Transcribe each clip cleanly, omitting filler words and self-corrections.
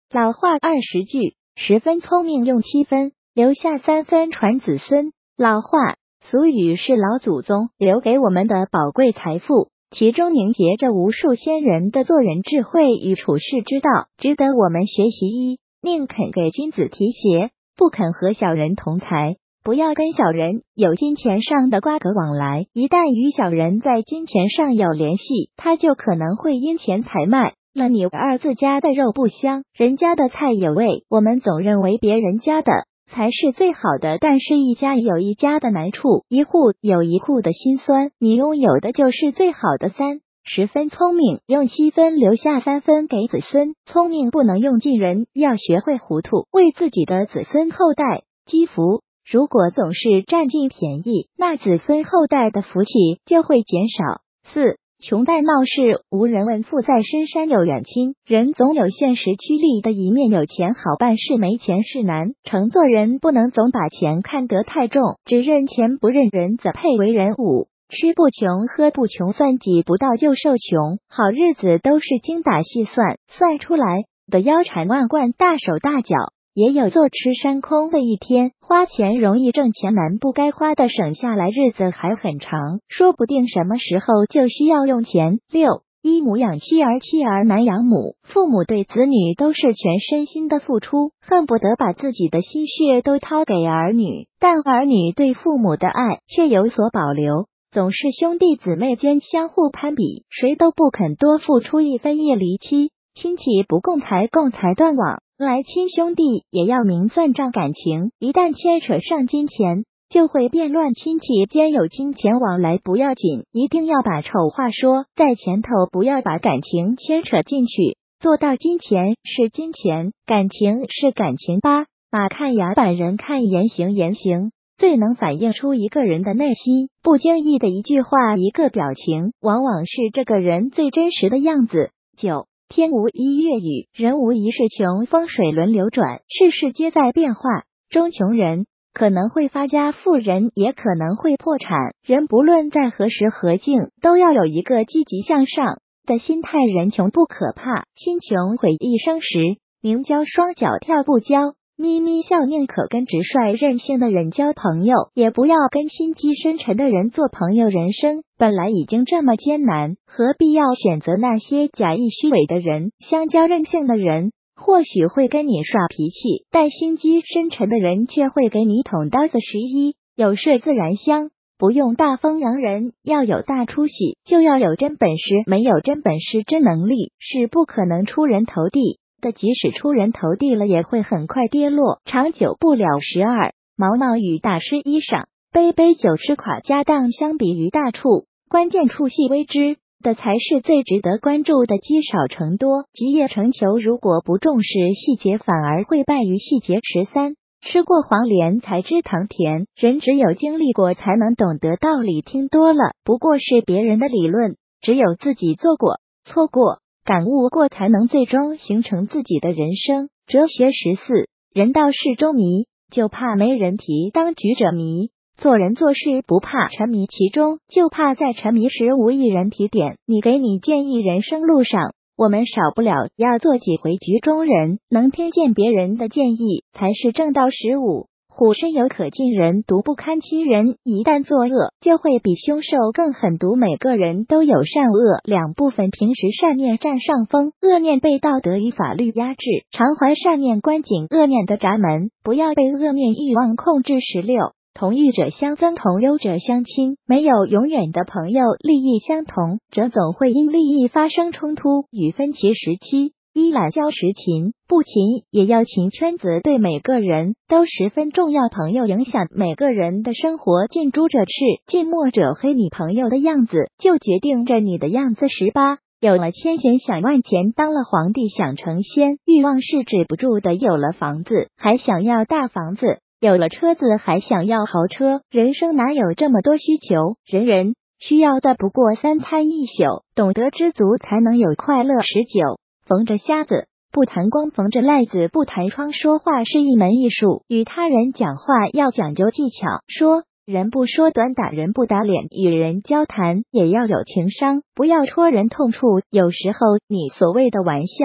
老话20句，10分聪明用7分，留下3分传子孙。老话俗语是老祖宗留给我们的宝贵财富，其中凝结着无数先人的做人智慧与处世之道，值得我们学习。一，宁肯给君子提鞋，不肯和小人同财。不要跟小人有金钱上的瓜葛往来，一旦与小人在金钱上有联系，他就可能会因钱财卖了你自家的肉不香，人家的菜有味。我们总认为别人家的才是最好的，但是一家有一家的难处，一户有一户的辛酸，你拥有的就是最好的。3，10分聪明用7分，留下3分给子孙。聪明不能用尽人，要学会糊涂，为自己的子孙后代积福。如果总是占尽便宜，那子孙后代的福气就会减少。4，穷戴闹市无人问，富在深山有远亲。人总有现实趋利的一面，有钱好办事，没钱是难。成做人不能总把钱看得太重，只认钱不认人，则配为人。5，吃不穷喝不穷，算计不到就受穷。好日子都是精打细算算出来的，腰缠万贯大手大脚，也有坐吃山空的一天。花钱容易挣钱难，不该花的省下来，日子还很长，说不定什么时候就需要用钱。6，一母养妻儿，妻儿难养母。父母对子女都是全身心的付出，恨不得把自己的心血都掏给儿女，但儿女对父母的爱却有所保留，总是兄弟姊妹间相互攀比，谁都不肯多付出1分。夜离妻，亲戚不共财，共财断网。来亲兄弟也要明算账感情，一旦牵扯上金钱，就会变乱。亲戚间有金钱往来不要紧，一定要把丑话说在前头，不要把感情牵扯进去。做到金钱是金钱，感情是感情。8，马看牙板，人看言行。言行最能反映出一个人的内心，不经意的一句话一个表情，往往是这个人最真实的样子。9，天无一月雨，人无一世穷。风水轮流转，世事皆在变化中，穷人可能会发家，富人也可能会破产。人不论在何时何境，都要有一个积极向上的心态。人穷不可怕，心穷毁一生时。宁交双脚跳不交咪咪笑，宁可跟直率任性的人交朋友，也不要跟心机深沉的人做朋友。人生本来已经这么艰难，何必要选择那些假意虚伪的人？相交任性的人或许会跟你耍脾气，但心机深沉的人却会给你捅刀子。11，有事自然香，不用大风扬人。要有大出息，就要有真本事，没有真本事真能力是不可能出人头地的，即使出人头地了，也会很快跌落，长久不了。12，毛毛雨打湿衣裳，杯杯酒吃垮家当。相比于大处，关键处细微之的才是最值得关注的。积少成多，积业成裘，如果不重视细节，反而会败于细节。13，吃过黄连才知糖甜，人只有经历过才能懂得道理，听多了不过是别人的理论，只有自己做过、错过、感悟过，才能最终形成自己的人生。哲学。14，人到事中迷，就怕没人提。当局者迷，做人做事不怕沉迷其中，就怕在沉迷时无一人提点你，给你建议。人生路上，我们少不了要做几回局中人，能听见别人的建议才是正道。15，虎深有可近，人毒不堪欺人，一旦作恶，就会比凶兽更狠毒。每个人都有善恶两部分，平时善念占上风，恶念被道德与法律压制，常怀善念，关紧恶念的闸门，不要被恶念欲望控制。16，同欲者相憎，同忧者相亲。没有永远的朋友，利益相同者总会因利益发生冲突与分歧。17，一懒教识勤，不勤也要勤。圈子对每个人都十分重要，朋友影响每个人的生活，近朱者赤，近墨者黑。你朋友的样子就决定着你的样子。18，有了千钱想万钱，当了皇帝想成仙，欲望是止不住的。有了房子还想要大房子，有了车子还想要豪车。人生哪有这么多需求？人人需要的不过3餐1宿，懂得知足才能有快乐。19，缝着瞎子不谈光，缝着赖子不谈窗。说话是一门艺术，与他人讲话要讲究技巧。说人不说短，打人不打脸，与人交谈也要有情商，不要戳人痛处。有时候你所谓的玩笑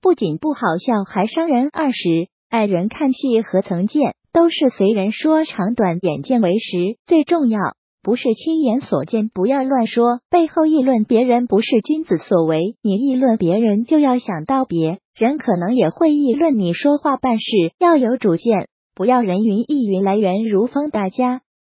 不仅不好笑，还伤人20。爱人看戏何曾见，都是随人说长短，眼见为实。最重要不是亲眼所见，不要乱说，背后议论别人不是君子所为。你议论别人，就要想到别人可能也会议论你，说话办事要有主见，不要人云亦云，来源如风。大家